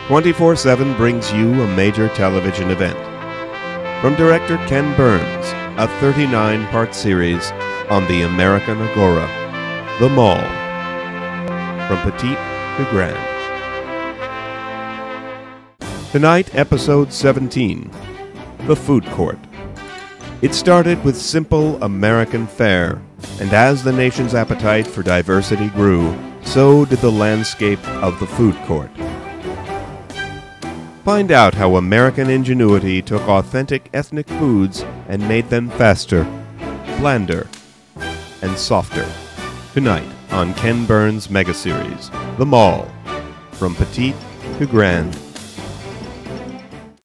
24/7 brings you a major television event. From director Ken Burns, a 39-part series on the American Agora, The Mall. From Petite to Grand. Tonight, episode 17, The Food Court. It started with simple American fare, and as the nation's appetite for diversity grew, so did the landscape of the food court. Find out how American ingenuity took authentic ethnic foods and made them faster, blander, and softer. Tonight on Ken Burns' mega series, The Mall. From Petite to Grand.